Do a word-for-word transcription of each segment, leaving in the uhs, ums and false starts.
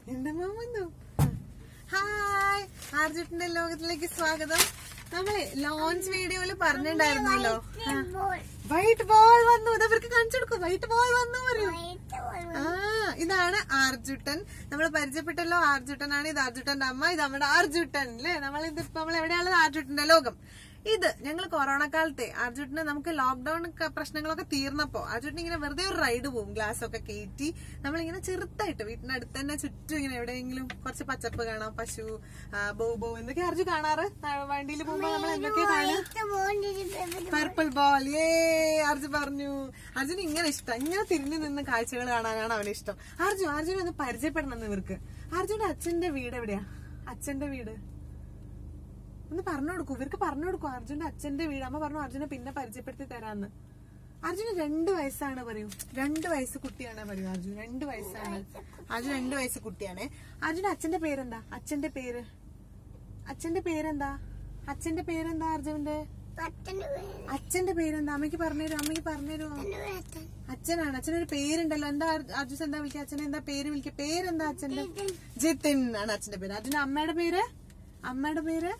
എന്റെ മാമ വന്നു. ഹായ്, ആർജുട്ടിന്റെ ലോകത്തിലേക്ക് സ്വാഗതം. നമ്മളെ ലോഞ്ച് വീഡിയോയില് പറഞ്ഞിട്ടുണ്ടായിരുന്നല്ലോ, വൈറ്റ് ബോൾ വന്നു. ഇതവർക്ക് കാണിച്ചു കൊടുക്കും. വൈറ്റ് ബോൾ വന്നു പറയൂ. ആ, ഇതാണ് ആർജുട്ടൻ. നമ്മള് പരിചയപ്പെട്ടല്ലോ. ആർജുട്ടനാണ്. ഇത് ആർജുട്ടന്റെ അമ്മ. ഇത് നമ്മുടെ ആർജുട്ടൻ അല്ലേ. നമ്മളിതിപ്പോ നമ്മൾ എവിടെയാണുള്ളത്? ആർജുട്ടന്റെ ലോകം. ഇത് ഞങ്ങൾ കൊറോണ കാലത്തെ ആർജുട്ടിന് നമുക്ക് ലോക്ക്ഡൌൺ പ്രശ്നങ്ങളൊക്കെ തീർന്നപ്പോ ആർജുട്ടിന് ഇങ്ങനെ വെറുതെ ഒരു റൈഡ് പോകും. ഗ്ലാസ് ഒക്കെ കയറ്റി നമ്മളിങ്ങനെ ചെറുതായിട്ട് വീട്ടിനടുത്ത് തന്നെ ചുറ്റും ഇങ്ങനെ എവിടെയെങ്കിലും കുറച്ച് പച്ചപ്പ് കാണാം, പശു, ബോ ബോ എന്നൊക്കെ അർജു കാണാറ്. വണ്ടിയിൽ പോകുമ്പോ നമ്മൾ എന്തൊക്കെയാ കാണാം? Purple ball. ഏ അർജു പറഞ്ഞു. അർജുന് ഇങ്ങനെ ഇഷ്ടം, ഇങ്ങനെ തിരിഞ്ഞു നിന്ന് കാഴ്ചകൾ കാണാനാണ് അവന് ഇഷ്ടം. അർജു അർജുനെ ഒന്ന് പരിചയപ്പെടണം ഇവർക്ക്. അർജുന്റെ അച്ഛന്റെ വീട് എവിടെയാ? അച്ഛന്റെ വീട് ഒന്ന് പറഞ്ഞു കൊടുക്കൂ. ഇവർക്ക് പറഞ്ഞു കൊടുക്കും അർജുന്റെ അച്ഛന്റെ വീട്. അമ്മ പറഞ്ഞു അർജുനെ പിന്നെ പരിചയപ്പെടുത്തി തരാന്ന്. അർജുന് രണ്ടു വയസ്സാണ് പറയൂ. രണ്ടു വയസ്സ് കുട്ടിയാണ് പറയൂ. അർജുൻ രണ്ടു വയസ്സാണ്. അർജുൻ രണ്ടു വയസ്സ് കുട്ടിയാണ്. അർജുന്റെ അച്ഛന്റെ പേരെന്താ? അച്ഛന്റെ പേര് അച്ഛന്റെ പേരെന്താ? അച്ഛന്റെ പേരെന്താ അർജുന്റെ? അച്ഛന്റെ പേരെന്താ? അമ്മയ്ക്ക് പറഞ്ഞുതരൂ. അമ്മയ്ക്ക് പറഞ്ഞുതരൂ. അച്ഛനാണ്. അച്ഛനൊരു പേരുണ്ടല്ലോ. എന്താ അർജുൻ എന്താ വിളിക്കുക? അച്ഛനെ എന്താ പേര് വിളിക്കുക? പേരെന്താ അച്ഛന്റെ? ജിതിൻ ആണ് അച്ഛന്റെ പേര്. അർജുന്റെ അമ്മയുടെ പേര്? അമ്മയുടെ പേര്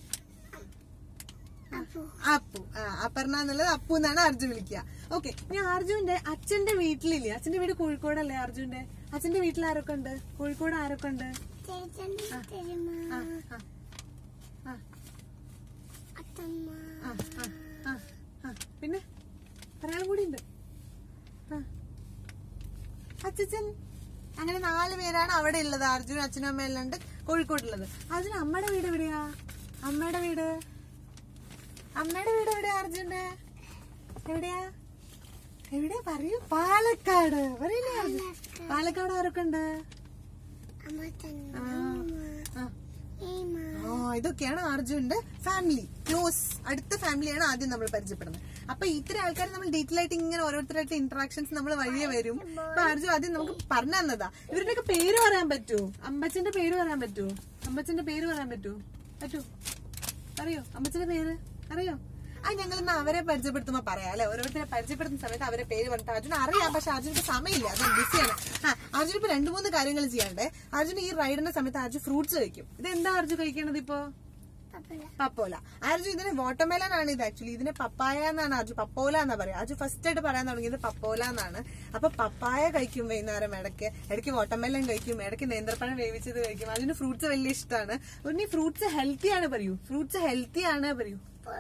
അപ്പു. ആ, അപർണ എന്നുള്ളത് അപ്പു എന്നാണ് അർജുൻ വിളിക്കുക. ഓക്കെ, ഇനി അർജുന്റെ അച്ഛന്റെ വീട്ടിലില്ലേ? അച്ഛന്റെ വീട് കോഴിക്കോടല്ലേ അർജുന്റെ? അച്ഛന്റെ വീട്ടിൽ ആരൊക്കെ ഉണ്ട്? കോഴിക്കോട് ആരൊക്കെ ഉണ്ട്? പിന്നെ ഒരാളും കൂടി ഉണ്ട്. അച്ഛൻ. അങ്ങനെ നാല് പേരാണ് അവിടെ ഉള്ളത്. അർജുൻ അച്ഛനും അമ്മ എല്ലാം ഉണ്ട് കോഴിക്കോട്ടുള്ളത്. അർജുൻ അമ്മയുടെ വീട് എവിടെയാ? അമ്മയുടെ വീട് അമ്മയുടെ വീട് എവിടെയാ അർജുന്റെ? എവിടെയാ? എവിടെയാ പറയൂ. പാലക്കാട്. പറയില്ലേ അർജുൻ? പാലക്കാട് ആരൊക്കെ ഉണ്ട്? ആ, ഇതൊക്കെയാണ് അർജുന്റെ ഫാമിലി. ക്ലോസ് അടുത്ത ഫാമിലിയാണ് ആദ്യം നമ്മൾ പരിചയപ്പെടുന്നത്. അപ്പൊ ഇത്ര ആൾക്കാർ നമ്മൾ ഡീറ്റെയിൽ ആയിട്ട് ഇങ്ങനെ ഓരോരുത്തരായിട്ട് ഇന്ററാക്ഷൻസ് നമ്മൾ വഴിയെ വരും. അപ്പൊ അർജുൻ ആദ്യം നമുക്ക് പറഞ്ഞു തന്നതാ. ഇവരുടെയൊക്കെ പേര് പറയാൻ പറ്റൂ? അമ്മച്ചന്റെ പേര് പറയാൻ പറ്റൂ? അമ്മച്ചന്റെ പേര് പറയാൻ പറ്റൂ? പറ്റൂ? അറിയോ അമ്മച്ചന്റെ പേര്? അറിയോ? ആ, ഞങ്ങൾ ഇന്ന് അവരെ പരിചയപ്പെടുത്തുമ്പോ പറയാം അല്ലെ. ഓരോരുത്തരെ പരിചയപ്പെടുത്തുന്ന സമയത്ത് അവരെ പേര് പറഞ്ഞിട്ട് അർജുൻ അറിയാം. പക്ഷെ അർജുനക്ക് സമയമില്ല, അത് ബിസിയാണ്. ആ, അർജുൻ ഇപ്പൊ രണ്ടു മൂന്ന് കാര്യങ്ങൾ ചെയ്യാണ്ടേ. അർജുൻ ഈ റൈഡിന്റെ സമയത്ത് അർജുൻ ഫ്രൂട്ട്സ് കഴിക്കും. ഇത് എന്താ അർജുൻ കഴിക്കണത് ഇപ്പൊ? പപ്പോല. അർജുൻ ഇതിന് വാട്ടർമെലൻ ആണ്. ഇത് ആക്ച്വലി ഇതിന് പപ്പായ എന്നാണ് അർജുൻ പപ്പോല എന്നാ പറയാ. അർജുൻ ഫസ്റ്റ് ആയിട്ട് പറയാൻ തുടങ്ങിയത് പപ്പോല എന്നാണ്. അപ്പൊ പപ്പായ കഴിക്കും വൈകുന്നേരം. ഇടയ്ക്ക് ഇടയ്ക്ക് വാട്ടർമെലൻ കഴിക്കും, ഇടയ്ക്ക് നേന്ത്രപ്പഴം വേവിച്ചത് കഴിക്കും. അതിന് ഫ്രൂട്ട്സ് വലിയ ഇഷ്ടമാണ്. പിന്നെ ഫ്രൂട്ട്സ് ഹെൽത്തി ആണ് പറയൂ. ഫ്രൂട്ട്സ് ഹെൽത്തി ആണ് പറയൂ.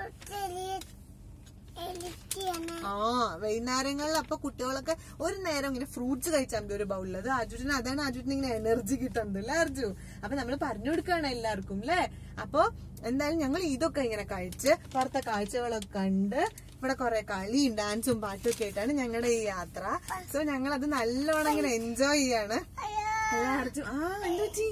ആ, വൈകുന്നേരങ്ങളിൽ അപ്പൊ കുട്ടികളൊക്കെ ഒരു നേരം ഇങ്ങനെ ഫ്രൂട്ട്സ് കഴിച്ചാൽ മതി ഒരു ബൗളിൽ. അർജുന് അതാണ് അർജുന് ഇങ്ങനെ എനർജി കിട്ടുന്നത് അല്ലേ അർജു? അപ്പൊ നമ്മൾ പറഞ്ഞു കൊടുക്കുകയാണ് എല്ലാവർക്കും അല്ലേ. അപ്പൊ എന്തായാലും ഞങ്ങൾ ഇതൊക്കെ ഇങ്ങനെ കഴിച്ച് പുറത്തെ കാഴ്ചകളൊക്കെ കണ്ട് ഇവിടെ കുറെ കളിയും ഡാൻസും പാട്ടും ഒക്കെ ആയിട്ടാണ് ഞങ്ങളുടെ ഈ യാത്ര. സോ ഞങ്ങൾ അത് നല്ലോണം ഇങ്ങനെ എൻജോയ് ചെയ്യാണ്. അർജു ആ എന്താ ചെയ്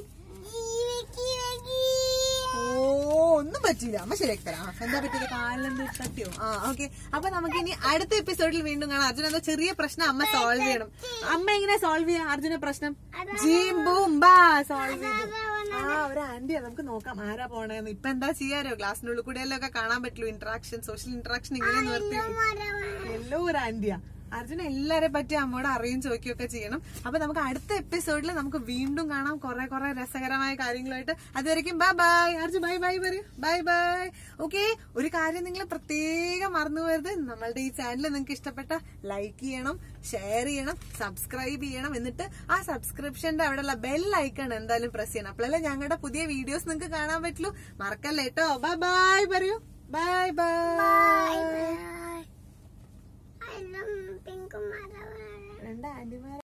ഓ ഒന്നും പറ്റില്ല. അമ്മ ശരിയാക്കി തരാം. എന്താ പറ്റിയത്? കാലിലെന്ത് തട്ടിയോ? ആ, ഓക്കെ. അപ്പൊ നമുക്ക് ഇനി അടുത്ത എപ്പിസോഡിൽ വീണ്ടും കാണാം. അർജുന എന്തോ ചെറിയ പ്രശ്നം അമ്മ സോൾവ് ചെയ്യണം. അമ്മ എങ്ങനെ സോൾവ് ചെയ്യാം അർജുന പ്രശ്നം? ജീം ബൂം ബാ സോൾവ് ചെയ്തു. ആ, ഒരു ആന്റിയാ. നമുക്ക് നോക്കാം ആരാ പോണേന്ന്. ഇപ്പൊ എന്താ ചെയ്യാരോ? ഗ്ലാസിനുള്ളിൽ കൂടെ എല്ലാം ഒക്കെ കാണാൻ പറ്റുള്ളൂ. ഇന്ററാക്ഷൻ, സോഷ്യൽ ഇന്ററാക്ഷൻ ഇങ്ങനെ നിർത്തി. എല്ലോ ഒരു ആന്റിയാ. അർജുന എല്ലാരെ പറ്റി അമ്മോട് അറിയും ചോദിക്കുകയൊക്കെ ചെയ്യണം. അപ്പൊ നമുക്ക് അടുത്ത എപ്പിസോഡിൽ നമുക്ക് വീണ്ടും കാണാം കുറെ കുറെ രസകരമായ കാര്യങ്ങളായിട്ട്. അതുവരെയ്ക്കും bye bye. Arjun bye bye പറയൂ. Bye bye. ഓക്കെ, ഒരു കാര്യം നിങ്ങൾ പ്രത്യേകം മറന്നു പോകരുത്. നമ്മളുടെ ഈ ചാനൽ നിങ്ങൾക്ക് ഇഷ്ടപ്പെട്ട ലൈക്ക് ചെയ്യണം, ഷെയർ ചെയ്യണം, സബ്സ്ക്രൈബ് ചെയ്യണം. എന്നിട്ട് ആ സബ്സ്ക്രിപ്ഷന്റെ അവിടെയുള്ള ബെൽ ഐക്കൺ എന്തായാലും പ്രസ് ചെയ്യണം. അപ്പോഴല്ലേ ഞങ്ങളുടെ പുതിയ വീഡിയോസ് നിങ്ങൾക്ക് കാണാൻ പറ്റുള്ളൂ. മറക്കല്ലേ കേട്ടോ. ബൈ ബൈ പറയൂ. Bye bye. രണ്ട് ആന്റിമാർ